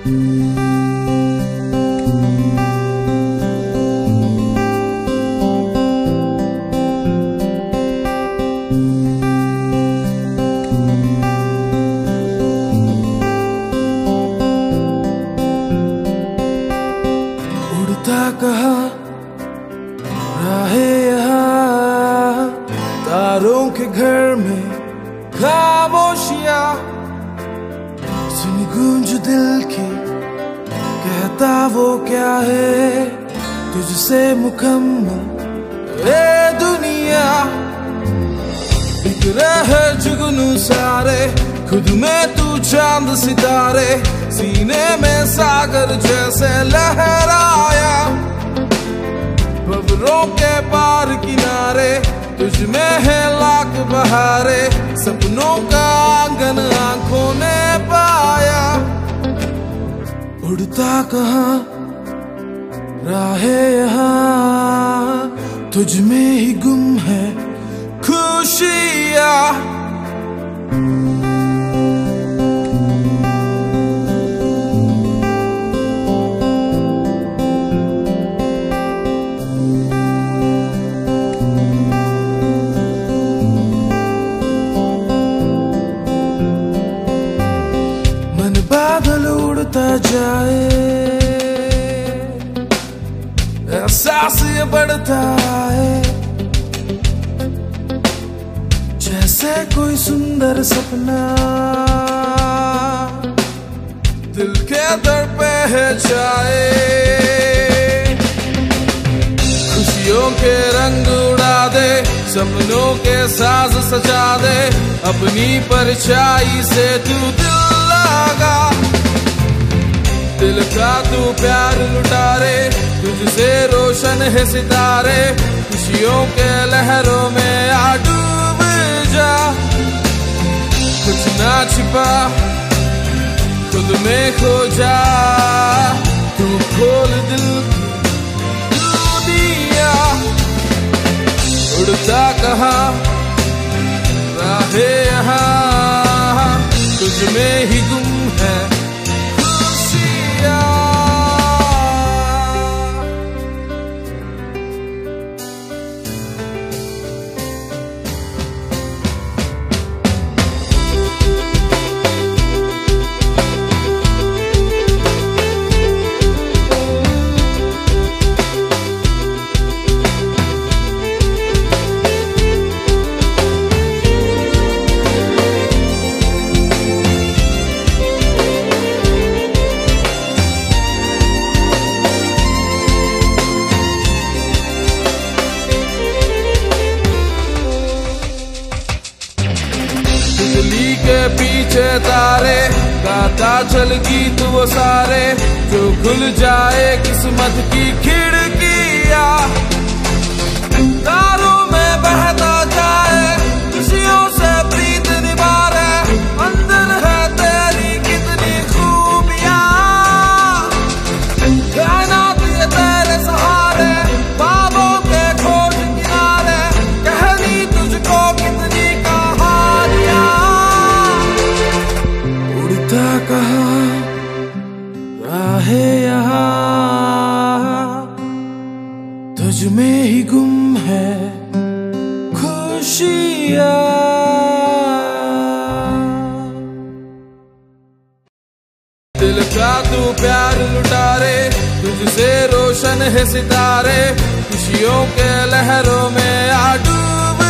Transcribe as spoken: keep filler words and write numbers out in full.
कहा राहे यहाँ तारों के घर में खामोशियाँ सुन गूंज दिल की कहता वो क्या है तुझसे मुकम्मल ये दुनिया बिखरे है जुगनू सारे खुद में तू चांद सितारे सीने में सागर जैसे लहराया बबरों के पार किनारे तुझ में है लाख बहारे सपनों का आंगन आंखों ने पाया उड़ता कहाँ राहे यहाँ तुझ में ही गुम है खुशियाँ बादल उड़ता जाए एहसास ये बढ़ता है जैसे कोई सुंदर सपना दिल के दर पे है छाए खुशियों के रंग उड़ा दे सपनों के साज सजा दे अपनी परछाई से तू दिल लगा दिल का तू प्यार लुटा रे तुझसे रोशन है सितारे खुशियों के लहरों में आ डूब जा कुछ ना छिपा खुद में खो जा तू खोल दिल दुनिया उड़ता कहाँ राहे यहाँ तुझ में ही गुम है खुशियाँ बिजली के पीछे तारे गाता चल गीत वो सारे जो खुल जाए किस्मत की खिड़कियाँ तारों में बहता जाए खुशियों से प्रीत निभाए अंदर है तेरी कितनी खूबियाँ कायनात ये तेरे सहारे बाबों के खोज किनारे कहनी तुझको कितनी कहानियाँ उड़ता कहाँ राहे यहाँ तुझ में ही गुम है खुशियाँ दिल का तू प्यार लुटा रे तुझसे रोशन है सितारे खुशियों के लहरों में आ डूब